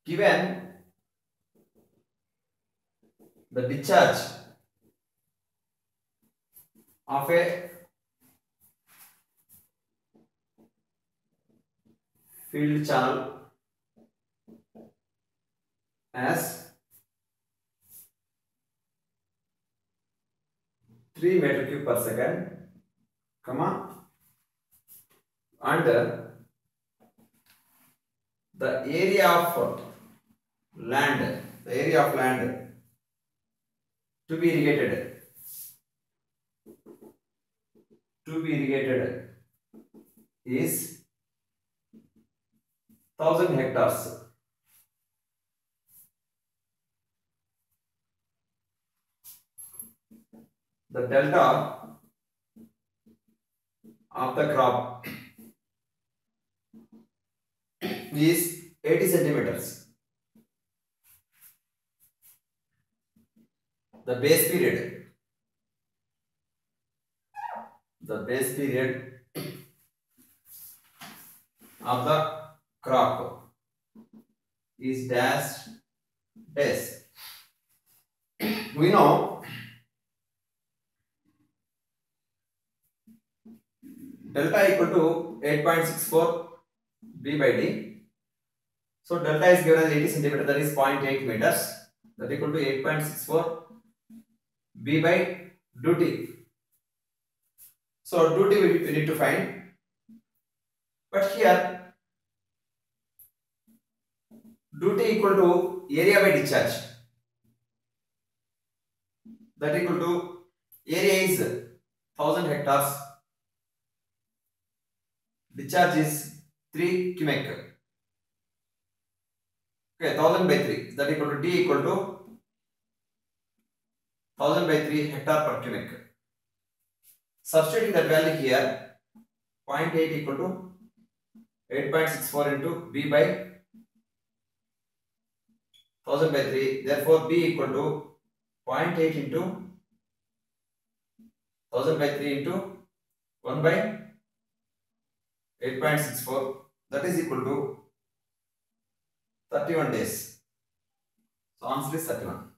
given the discharge of a field channel as 3 meter cube per second, comma, and the area of land to be irrigated is 1000 hectares. The delta of the crop is 80 centimeters. The base period of the crop is dash days. We know delta equal to 8.64 B by D. So delta is given as 80 centimeter, that is 0.8 meters, that equal to 8.64 B by duty. So duty we need to find, but here duty equal to area by discharge, that equal to area is 1000 hectares, discharge is 3 cubic. Okay, 1000 by 3, that equal to D equal to 1000 by 3 hectare per cubic. Substituting that value here, 0.8 equal to 8.64 into B by 1000 by 3. Therefore, B equal to 0.8 into 1000 by 3 into 1 by 8.64. That is equal to 31 days. So answer is 31.